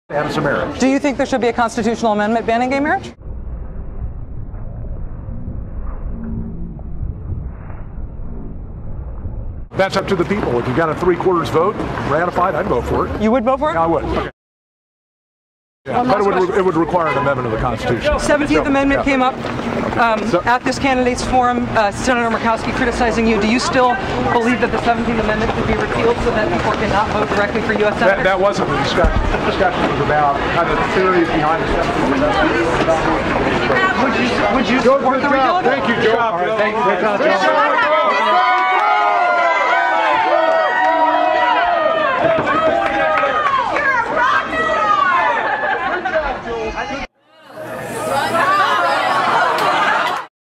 Status of marriage. Do you think there should be a constitutional amendment banning gay marriage? That's up to the people. If you got a 3/4 vote ratified, I'd vote for it. You would vote for it? Yeah, I would. Okay. Yeah, but it would require an amendment of the Constitution. 17th Amendment came up at this candidates forum. Senator Murkowski criticizing you. Do you still believe that the 17th Amendment should be repealed so that people cannot vote directly for U.S. senators? That wasn't the discussion. The discussion was about kind of the theories behind the 17th Amendment. Would you support the repeal? Thank you, Joe. All right, thank you.